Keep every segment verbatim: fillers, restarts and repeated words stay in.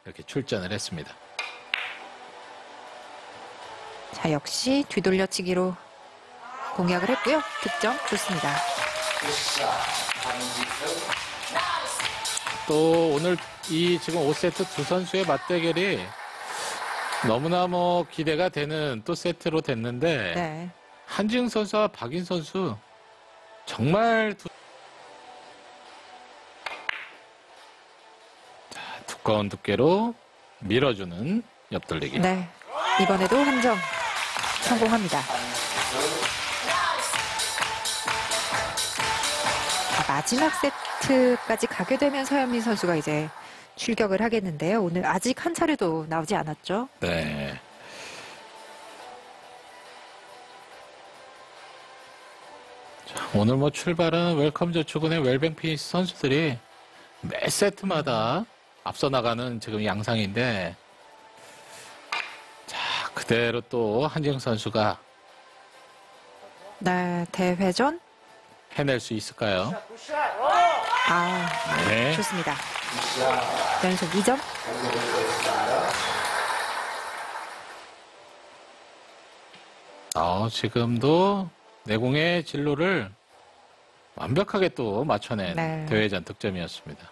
이렇게 출전을 했습니다. 자, 역시 뒤돌려치기로 공략을 했고요. 득점 좋습니다. 또 오늘 이 지금 오 세트 두 선수의 맞대결이 너무나 뭐 기대가 되는 또 세트로 됐는데 네. 한지웅 선수와 박인 선수 정말 두... 자, 두꺼운 두께로 밀어주는 옆돌리기. 네. 이번에도 한 점 성공합니다. 자, 마지막 세트까지 가게 되면 서현민 선수가 이제 출격을 하겠는데요. 오늘 아직 한 차례도 나오지 않았죠. 네. 자, 오늘 뭐 출발은 웰컴저축은의 웰뱅 피니스 선수들이 매 세트마다 앞서 나가는 지금 양상인데, 자, 그대로 또 한지웅 선수가 네, 대회전. 해낼 수 있을까요? 아, 네. 좋습니다. 연속 이 점. 어, 지금도 내공의 진로를 완벽하게 또 맞춰낸 네. 대회전 득점이었습니다.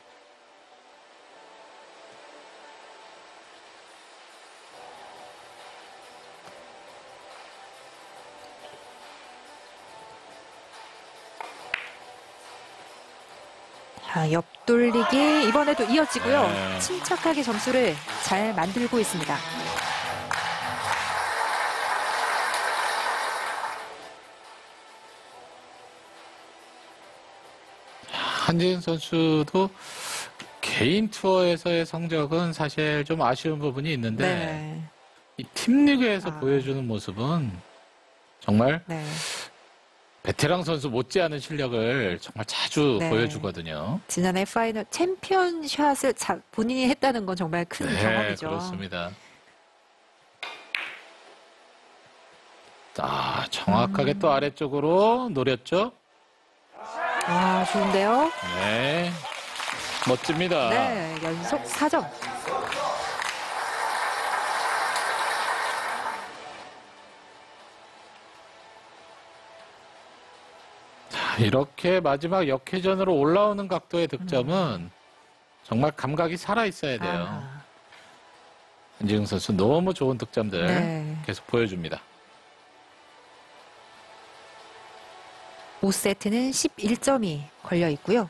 자, 옆돌리기 이번에도 이어지고요. 네. 침착하게 점수를 잘 만들고 있습니다. 한지은 선수도 개인 투어에서의 성적은 사실 좀 아쉬운 부분이 있는데 네. 이 팀리그에서 아. 보여주는 모습은 정말 네. 베테랑 선수 못지않은 실력을 정말 자주 네. 보여주거든요. 지난해 파이널 챔피언 샷을 자, 본인이 했다는 건 정말 큰 네, 경험이죠. 그렇습니다. 아, 정확하게 음. 또 아래쪽으로 노렸죠? 와, 좋은데요? 네. 멋집니다. 네, 연속 사 점. 자, 이렇게 마지막 역회전으로 올라오는 각도의 득점은 정말 감각이 살아있어야 돼요. 아하. 한지웅 선수 너무 좋은 득점들 네. 계속 보여줍니다. 오 세트는 십일 점이 걸려 있고요.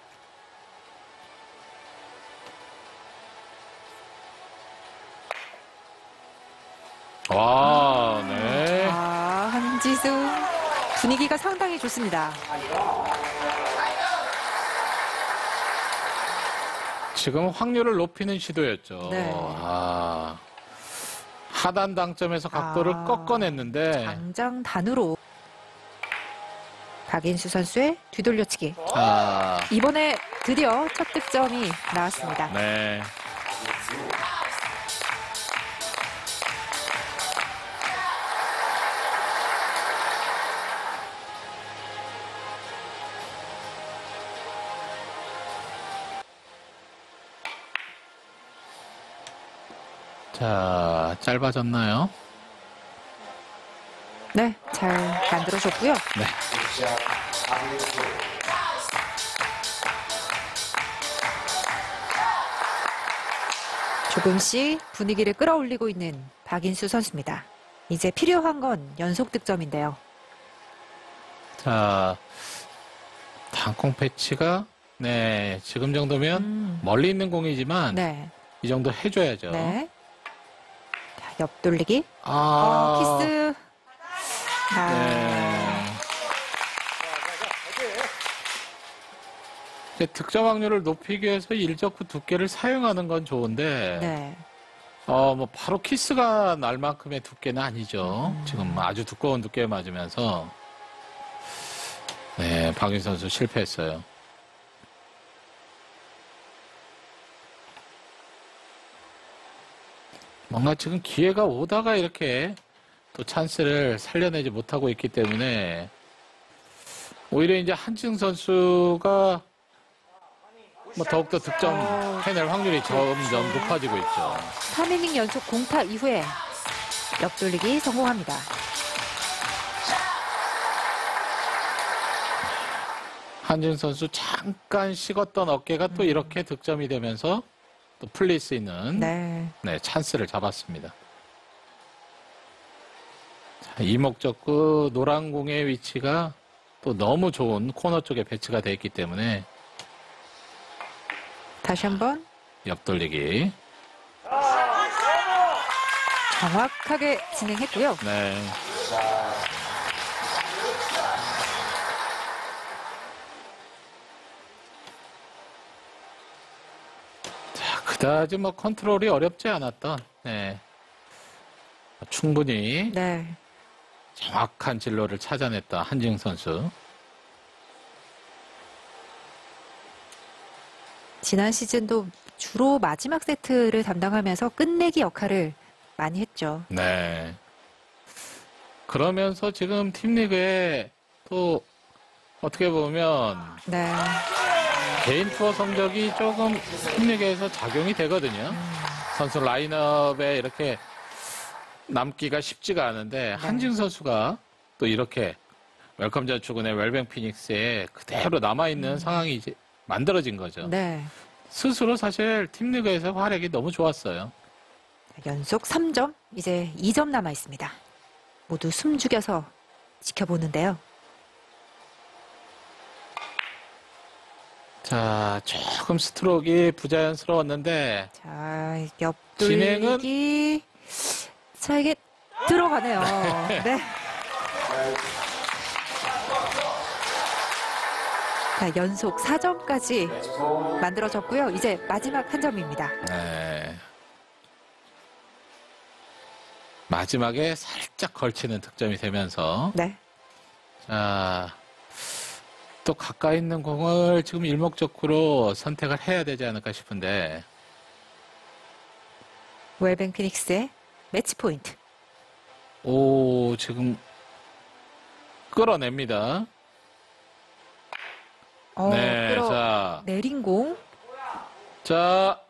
와, 네. 아, 한지수 분위기가 상당히 좋습니다. 지금 확률을 높이는 시도였죠. 네. 아, 하단 당점에서 각도를 아, 꺾어냈는데 당장 단으로 박인수 선수의 뒤돌려치기. 아, 이번에 드디어 첫 득점이 나왔습니다. 네. 자, 짧아졌나요? 네, 잘 만들어줬고요. 네. 조금씩 분위기를 끌어올리고 있는 박인수 선수입니다. 이제 필요한 건 연속 득점인데요. 자, 단콩 패치가 네, 지금 정도면 음, 멀리 있는 공이지만 네, 이 정도 해줘야죠. 네. 자, 옆 돌리기. 아, 어, 키스. 아, 네. 이제 득점 확률을 높이기 위해서 일적구 두께를 사용하는 건 좋은데, 네. 어, 뭐, 바로 키스가 날 만큼의 두께는 아니죠. 음. 지금 아주 두꺼운 두께 맞으면서, 네, 박인 선수 실패했어요. 뭔가 지금 기회가 오다가 이렇게 또 찬스를 살려내지 못하고 있기 때문에, 오히려 이제 한지웅 선수가 뭐 더욱더 득점 어. 해낼 확률이 점점 높아지고 있죠. 삼 이닝 연속 공타 이후에 옆돌리기 성공합니다. 한진 선수 잠깐 식었던 어깨가 또 이렇게 득점이 되면서 또 풀릴 수 있는 네. 네, 찬스를 잡았습니다. 자, 이목적구 노란 공의 위치가 또 너무 좋은 코너 쪽에 배치가 되어 있기 때문에 다시 한번 옆돌리기. 정확하게 진행했고요. 네. 자, 그다지 뭐 컨트롤이 어렵지 않았던, 네. 충분히 네. 정확한 진로를 찾아냈다 한지웅 선수. 지난 시즌도 주로 마지막 세트를 담당하면서 끝내기 역할을 많이 했죠. 네. 그러면서 지금 팀리그에 또 어떻게 보면 네. 개인 투어 성적이 조금 팀리그에서 작용이 되거든요. 선수 라인업에 이렇게 남기가 쉽지가 않은데 한지웅 선수가 또 이렇게 웰컴 저축은의 웰뱅 피닉스에 그대로 남아있는 상황이 이제 만들어진 거죠. 네. 스스로 사실 팀리그에서 활약이 너무 좋았어요. 연속 삼 점, 이제 이 점 남아 있습니다. 모두 숨 죽여서 지켜보는데요. 자, 조금 스트로크가 부자연스러웠는데 자, 진행은? 옆돌리기. 자, 이게 들어가네요. 네. 자, 연속 사 점까지 만들어졌고요. 이제 마지막 한 점입니다. 네. 마지막에 살짝 걸치는 득점이 되면서 네. 자, 또 가까이 있는 공을 지금 일목적구로 선택을 해야 되지 않을까 싶은데 웰뱅 피닉스의 매치 포인트. 오, 지금 끌어냅니다. 어, 네, 끌어 자, 내린 공. 자,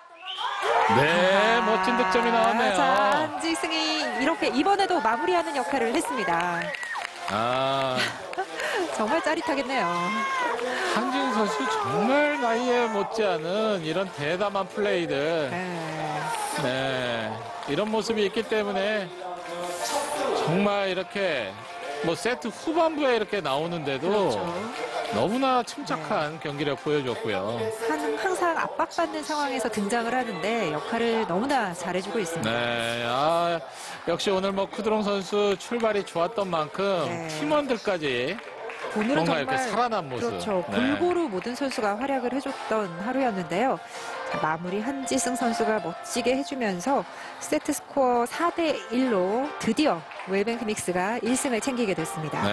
네, 멋진 득점이 나왔네요. 자, 한지승이 이렇게 이번에도 마무리하는 역할을 했습니다. 아, 정말 짜릿하겠네요. 한지웅 선수 정말 나이에 못지않은 이런 대담한 플레이들, 네. 네, 이런 모습이 있기 때문에 정말 이렇게 뭐 세트 후반부에 이렇게 나오는데도 그렇죠. 너무나 침착한 경기력 보여줬고요. 한- 항상 압박받는 상황에서 등장을 하는데 역할을 너무나 잘해주고 있습니다. 네, 아, 역시 오늘 뭐 쿠드롱 선수 출발이 좋았던 만큼 네. 팀원들까지 오늘은 뭔가 정말 이렇게 살아난 모습. 그렇죠. 네. 골고루 모든 선수가 활약을 해줬던 하루였는데요. 자, 마무리 한지승 선수가 멋지게 해주면서 세트 스코어 사 대 일로 드디어 웰뱅 피닉스가 일 승을 챙기게 됐습니다. 네.